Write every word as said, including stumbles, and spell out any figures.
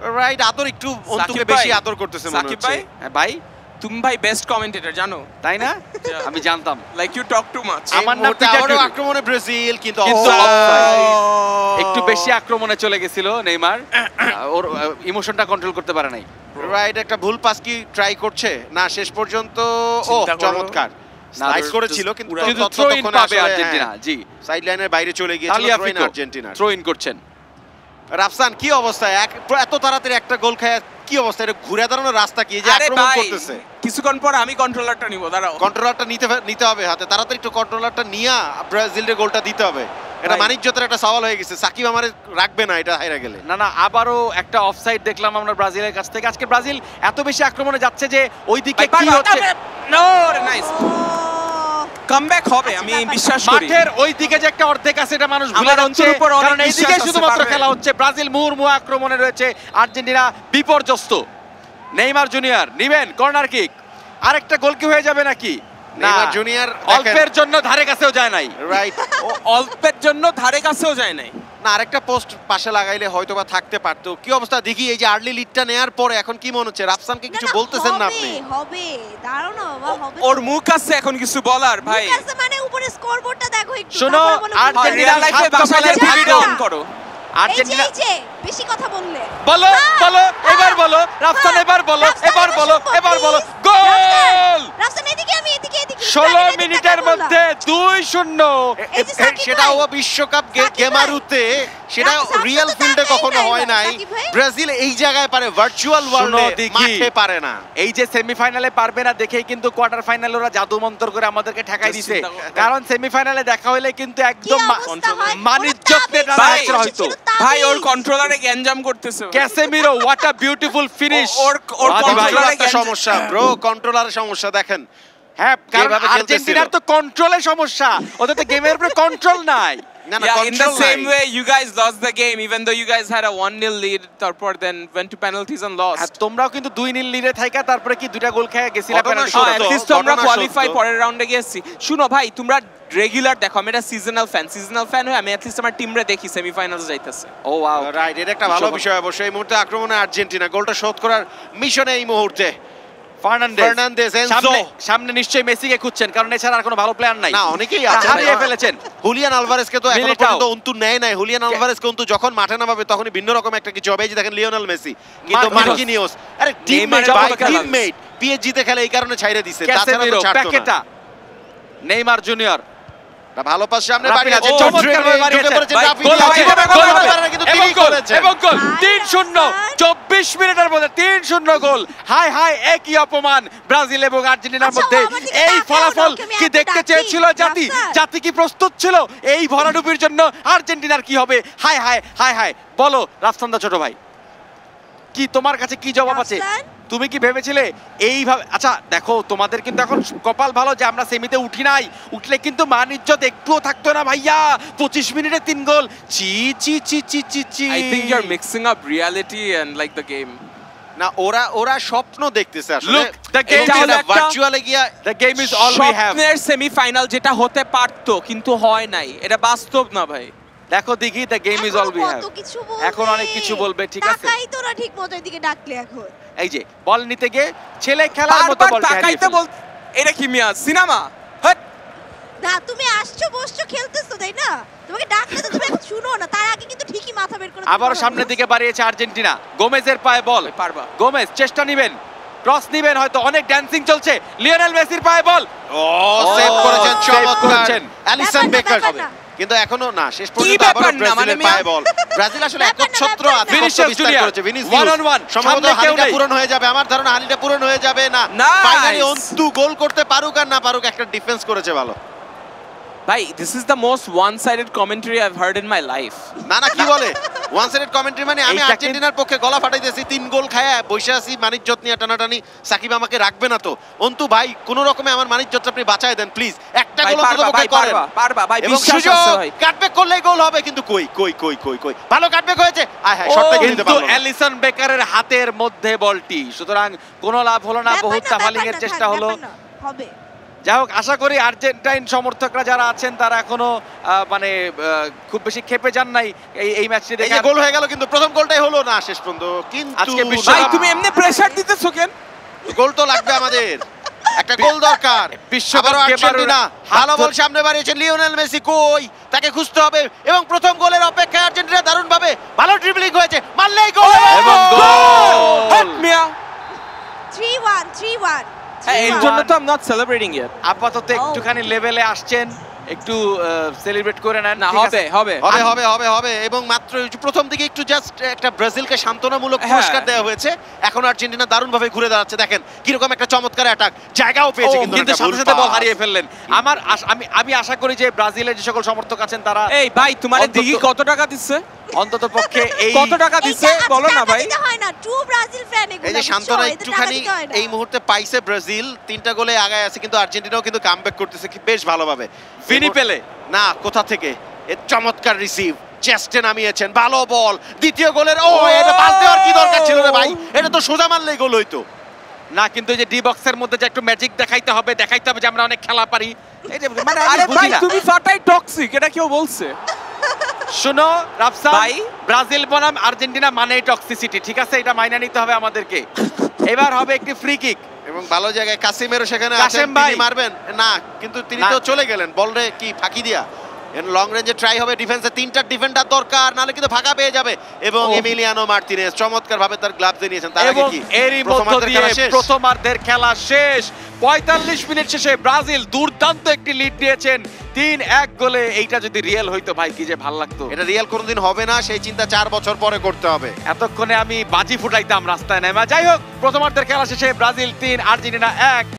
Right, আদর একটু অন্তুকে বেশি আদর করতেছে মনে হচ্ছে। হ্যাঁ ভাই, তুমি ভাই বেস্ট কমেন্টেটর জানো, তাই না? আমি জানতাম। Like you talk too much. আমার নামটা আবারও আক্রমণে ব্রাজিল, কিন্তু একটু বেশি আক্রমণে চলে গেছিল নেইমার, ওর ইমোশনটা কন্ট্রোল করতে পারে নাই। রাইট, একটা ভুল পাস কি ট্রাই করছে না শেষ পর্যন্ত। ও চমৎকার স্লাইস করেছিল, কিন্তু ততক্ষণ পাবে আর্জেন্টিনা। জি, সাইড লাইনের বাইরে চলে গিয়েছিল, throw in Argentina. Throw in করছেন রাফসান। কি অবস্থা, এত তাড়াতাড়ি একটা গোল খায়, কি অবস্থা? এটা ঘুরে দাঁড়ানোর রাস্তা কি? যে আক্রমণ করতেছে, কিছুক্ষণ পর আমি কন্ট্রোলারটা নিব, দাঁড়াও। কন্ট্রোলারটা নিতে নিতে হবে হাতে, তাড়াতাড়ি একটু কন্ট্রোলারটা নিয়ে ব্রাজিলের গোলটা দিতে হবে। এটা মানিজ্যতের একটা সওয়াল হয়ে গেছে, সাকিব আমারে রাখবে না এটা হাইরা গেলে। না না, আবারও একটা অফসাইড দেখলাম আমরা ব্রাজিলের কাছ থেকে। আজকে ব্রাজিল এত বেশি আক্রমণে যাচ্ছে যে ওইদিকে কি হচ্ছে। নো, নাইস কামব্যাক হবে, আমি বিশ্বাস করি। মাঠের ওইদিকে যে একটা অর্ধেক আছে এটা মানুষ ভুলে যাচ্ছে, কারণ এইদিকে শুধুমাত্র খেলা হচ্ছে। ব্রাজিল মুহুর্মুহু আক্রমণে রয়েছে, আর্জেন্টিনা বিপর্যস্ত। নেইমার জুনিয়র নিবেন কর্নার কিক, আরেকটা গোল কি হয়ে যাবে নাকি? নেইমার জুনিয়র অল্পের জন্য ধারে কাছেও যায় নাই। রাইট, অল্পের জন্য ধারে কাছেও যায় নাই। না, আরেকটা পোস্ট পাশে লাগাইলে হয়তোবা থাকতে পারতো। কি অবস্থা দেখি, এই যে আর্লি লিডটা নেয়ার পরে এখন কি মনে হচ্ছে? রাফসানকে কিছু বলতেছেন না আপনি? হবে, দাঁড়াও না বাবা, হবে। ওর মুখ আছে এখন কিছু বলার ভাই। মুখ আছে মানে উপরে স্কোরবোর্ডটা দেখো একটু। শোনো, আর্জেন্টিনা লাইফে বাসায় ভিডিও অন করো। আর্জেন্টিনা এই যে বেশি কথা বললে বলো বলো, এবার বলো রাফসান, এবার বলো, এবার বলো, এবার বলো। গোল! রাফসান এদিকে, আমি এদিকে, এদিকে। ষোলো মিনিটের মধ্যে দুই শূন্য। সেটাও বিশ্বকাপ গেমারুতে, সেটা রিয়েল ফিল্ডে কখনো হয় নাই। ব্রাজিল এই জায়গায় পারে, ভার্চুয়াল ওয়ার্ল্ডে মাঠে পারে না। এই যে সেমিফাইনালে পারবে না দেখেই কিন্তু কোয়ার্টার ফাইনালে ওরা জাদু মন্ত্র করে আমাদেরকে ঠেকাই দিছে। কারণ সেমিফাইনালে দেখা হইলে কিন্তু একদম মানিজ্যতে ম্যাচ হয়তো। ভাই ওর কন্ট্রোলারে গ্যাঞ্জাম করতেছে। Casemiro, what a beautiful finish. ওর ওর কন্ট্রোলারে একটা সমস্যা ব্রো, কন্ট্রোলারের সমস্যা দেখেন। হ্যাঁ, কারণ আর্জেন্টিনার তো কন্ট্রোলের সমস্যা, ওদের তো গেমের উপরে কন্ট্রোল নাই। না না, in the same way you guys lost the game even though you guys had a one nil lead, তারপর then went to penalties and lost. আর তোমরাও কিন্তু দুই নীল লিডে থাইকা তারপরে কি দুইটা গোল খেয়ে গেছিলা পেনাল্টি। at least তোমরা কোয়ালিফাই পরের রাউন্ডে গেছি। শুনো ভাই, তোমরা রেগুলার দেখো, আমি এটা সিজনাল ফ্যান, সিজনাল ফ্যান হই আমি। at least আমার টিমরে দেখি সেমিফাইনালস যাইতেছে। ও ওয়াও, রাইট, এটা একটা ভালো বিষয় অবশ্যই। এই মুহূর্তে আক্রমণে আর্জেন্টিনা, গোলটা শোধ করার মিশনে এই মুহূর্তে ফার্নান্ডেজ। সামনে সামনে নিশ্চয়ই মেসিকে খুঁজছেন, কারণ এছাড়া আর কোনো ভালো প্লেয়ার নাই। না, অনেকেই আছে, হারিয়ে ফেলেছেন। হুলিয়ান আলভারেজকে তো এখনো পর্যন্ত অন্তু নেয় নাই। হুলিয়ান আলভারেজকে অন্তু যখন মাঠে নামাবে তখনই ভিন্ন রকম একটা কিছু হবে। এই যে দেখেন লিওনেল মেসি, কিন্তু মার্কিনিওস, আরে টিমমেট, টিমমেট পিএসজি তে খেলে, এই কারণে ছাইরে দিছে। তাছাড়া তো ছাড়তো না। নেইমার জুনিয়র ভালো পাস, সামনে বাড়ি আছে, চমৎকার ভাবে ঢুকে পড়েছে রাফি, কিন্তু তিনি করেছেন এবং গোল। তিন শূন্য, চব্বিশ মিনিটের মধ্যে তিন শূন্য গোল। হাই হাই, একই অপমান ব্রাজিল এবং আর্জেন্টিনার মধ্যে। এই ফলাফল কি দেখতে চেয়েছিল জাতি? জাতি কি প্রস্তুত ছিল এই ভরাডুবির জন্য? আর্জেন্টিনার কি হবে? হাই হাই হাই হাই, বলো রাফসান দা ছোট ভাই, কি তোমার কাছে কি জবাব আছে? তুমি কি ভেবেছিলে এইভাবে? আচ্ছা দেখো, তোমাদের কিন্তু এখন কপাল ভালো যে আমরা সেমিতে উঠি নাই, উঠলে কিন্তু মান ইজ্জত একটুও থাকতো না ভাইয়া। পঁচিশ মিনিটে তিন গোল, চি চি চি চি চি চি। I think you're mixing up reality and like the game. না, ওরা ওরা স্বপ্ন দেখতেছে আসলে। the game is ভার্চুয়ালে গিয়া, the game is all we have। স্বপ্নের সেমিফাইনাল যেটা হতে পারতো কিন্তু হয় নাই, এটা বাস্তব না ভাই। দেখো দেখি, the game is all we have। এখন অনেক কিছু বলবে, ঠিক আছে? তাকাই তো না ঠিক মতো এদিকে ডাকলে এখন। এই যে বল নিতে গিয়ে ছেলে খেলার মতো বল তাকাইতে বল, এটা কি মিয়া সিনেমা? হট না, তুমি আসছো বসছো খেলতেছো তাই না? তোমাকে ডাকলে তো তুমি এখন শুনো না, তার আগে কিন্তু ঠিকই মাথা বের করে। আবার সামনের দিকে বাড়িয়েছে আর্জেন্টিনা, গোমেজের পায়ে বল। পারবা গোমেজ চেষ্টা নিবেন, ক্রস নিবেন, হয়তো অনেক ড্যান্সিং চলছে। লিওনেল মেসির পায়ে বল, ও সেভ করেছেন, চমৎকার অ্যালিসন বেকার। কিন্তু এখনো না, শেষ পর্যন্ত আবার ব্রাজিলের পায়ে বল। ব্রাজিল আসলে একচ্ছত্র আধিপত্য বিস্তার করেছে। ভিনিসিয়াস সম্ভবত হালিটা পূরণ হয়ে যাবে, আমার ধারণা হালিটা পূরণ হয়ে যাবে না। ফাইনালি অন্তু গোল করতে পারুক আর না পারুক, একটা ডিফেন্স করেছে ভালো। ভাই, this is the most one-sided commentary I've heard in my life. না না, কি বলে ওয়ান সাইডেড কমেন্ট্রি? মানে আমি আর্জেন্টিনার পক্ষে গলা ফাটাইতেছি, তিন গোল খায়া বসে আছি, মানিজ্জত নিয়ে টানাটানি। সাকিব আমাকে রাখবে না তো? অন্তু ভাই, কোন রকমে আমার মানিজ্জতটা আপনি বাঁচায় দেন প্লিজ। একটা গোল অন্তত পক্ষে করেন। পারবা ভাই, বিশ্বাস আছে ভাই। কাটব্যাক করলেই গোল হবে, কিন্তু কই কই কই কই কই ভালো কাটব্যাক হয়েছে। আয় হায়, শটটা খেলতে পারলো না। অ্যালিসন বেকারের হাতের মধ্যে বলটি, সুতরাং কোনো লাভ হলো না। বহুত টাফালিং এর চেষ্টা হলো, হবে যাই হোক, আশা করি আর্জেন্টাইন সমর্থকরা যারা আছেন তারা এখনো মানে খুব বেশি ক্ষেপে যান নাই এই এই ম্যাচটি দেখে। গোল হয়ে গেল কিন্তু প্রথম গোলটাই হলো না শেষ পর্যন্ত। কিন্তু আজকে ভাই তুমি এমনি প্রেসার দিতেছো কেন? গোল তো লাগবে আমাদের, একটা গোল দরকার। বিশ্বকাপ আর্জেন্টিনা ভালো বল সামনে বাড়িয়েছে লিওনেল মেসি, কই তাকে খুঁজতে হবে এবং প্রথম গোলের অপেক্ষায় আর্জেন্টিনা দারুণ ভাবে ভালো ড্রিবলিং হয়েছে, মারলেই গোল এবং গোল। মিয়া থ্রি ওয়ান থ্রি ওয়ান এই জন্য তো I am not celebrating it. আপাতত একটুখানি লেভেলে আসছেন, একটু সেলিব্রেট করে নেন। না হবে হবে হবে হবে হবে হবে এবং মাত্র প্রথম দিকে একটু জাস্ট একটা ব্রাজিলকে সান্ত্বনামূলক পুরস্কার দেওয়া হয়েছে। এখন আর্জেন্টিনা দারুণ ভাবে ঘুরে দাঁড়াচ্ছে, দেখেন কিরকম একটা চমৎকার অ্যাটাক, জায়গাও পেয়েছে কিন্তু সাথে সাথে বল হারিয়ে ফেললেন। আমার আমি আমি আশা করি যে ব্রাজিলের যে সকল সমর্থক আছেন তারা এই ভাই তোমার দিঘি কত টাকা দিচ্ছে? অন্তত পক্ষে এই কত টাকা দিচ্ছে বলো না ভাই। হয় না ট্রু ব্রাজিল ফ্যান এগুলো। এই যে সান্তনা একটুখানি এই মুহূর্তে পাইছে ব্রাজিল, তিনটা গোলে আগায় আছে, কিন্তু আর্জেন্টিনাও কিন্তু কামব্যাক করতেছে কি বেশ ভালোভাবে। ভিনি পেলে না কোথা থেকে এর চমৎকার রিসিভ, চেস্টে নামিয়েছেন, ভালো বল, দ্বিতীয় গোলের ও এটা পাস দেওয়ার কি দরকার ছিল রে ভাই, এটা তো সোজা মারলেই গোল হইতো না। কিন্তু এই যে ডি বক্সের মধ্যে যে একটু ম্যাজিক দেখাইতে হবে, দেখাইতে হবে যে আমরা অনেক খেলা পারি। এই যে মানে আরে ভাই তুমি ফাটাই টক্সিক, এটা কেউ বলছে? শুনো রাফসান ভাই, ব্রাজিল বনাম আর্জেন্টিনা মানেই টক্সিসিটি, ঠিক আছে? এটা মাইনা নিতে হবে আমাদেরকে। এবার হবে একটি ফ্রি কিক এবং ভালো জায়গায় কাসিমেরও সেখানে আছেন, তিনি মারবেন না কিন্তু তিনি তো চলে গেলেন, বলরে কি ফাঁকি দিয়া। লং রেঞ্জে ট্রাই হবে, ডিফেন্সে তিনটা ডিফেন্ডার দরকার, নালে কিন্তু ফাঁকা পেয়ে যাবে। এবং এমিলিয়ানো মার্টিনেজ চমৎকার ভাবে তার গ্লাভস নিয়েছেন। তার আগে কি এরই মধ্য দিয়ে প্রথমার্ধের খেলা শেষ। পঁয়তাল্লিশ মিনিট শেষে ব্রাজিল দুর্দান্ত একটি লিড নিয়েছেন তিন এক গোলে। এইটা যদি রিয়েল হইতো ভাই কি যে ভালো লাগতো। এটা রিয়েল কোনোদিন হবে না, সেই চিন্তা চার বছর পরে করতে হবে। এতক্ষণে আমি বাজি ফুটাইতাম রাস্তায় নেমে। যাই হোক, প্রথমার্ধের খেলা শেষে ব্রাজিল তিন আর্জেন্টিনা এক।